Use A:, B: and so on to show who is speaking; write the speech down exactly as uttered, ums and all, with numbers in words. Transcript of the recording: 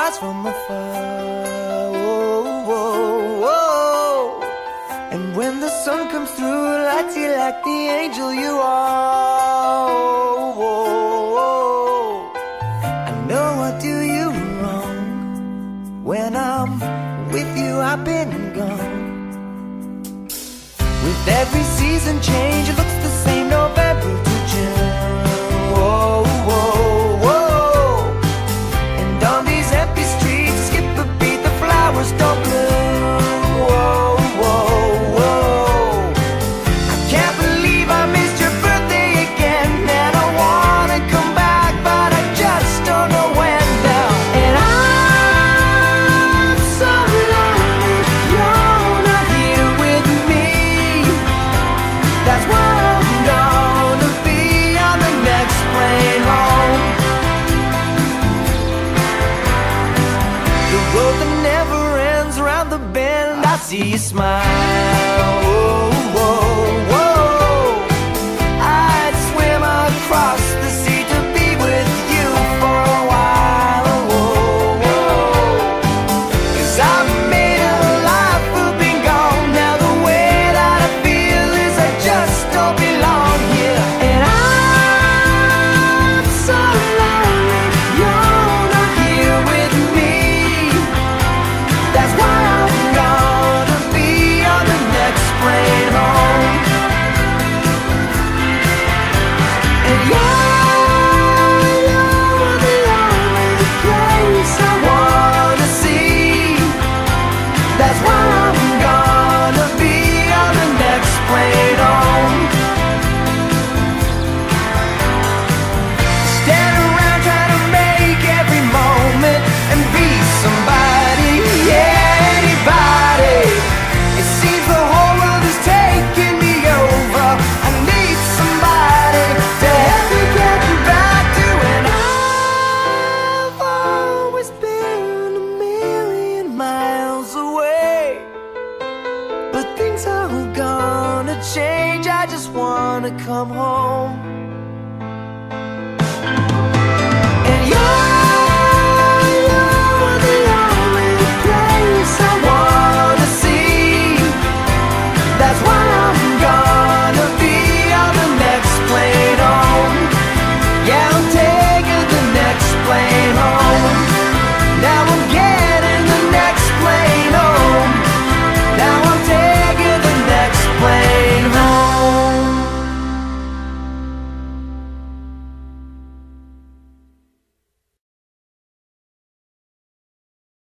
A: stars from afar. Whoa, whoa, whoa. And when the sun comes through, lights you like the angel you are. Whoa, whoa. I know I do you wrong. When I'm with you, I've been gone. With every season change, it looks the same November to June. Whoa, whoa, whoa. And on these empty streets, skip a beat, the flowers don't bloom. Whoa, whoa, whoa. I can't believe I missed your birthday again, and I wanna come back, but I just don't know when now. And I'm so lonely, you're not here with me. That's why I'm gonna be on the next plane home. The road that never ends, around the bend I see you smile. Whoa, whoa, whoa. I'd swim across the sea to be with you for a while. Whoa, whoa. 'Cause I've made a life of being gone. Now the way that I feel is I just don't belong here. And I'm so lonely, you're not here with me. That's why I'm gonna be on the next plane home. And you're, you're the only place I wanna see. That's why I'm gonna be on the next plane home. Stand around trying to make every moment and be somebody, yeah, anybody. It seems the whole world is taking me over. I need somebody to help me get back to when I've always been a million miles away. But things are gonna change, I just wanna come home.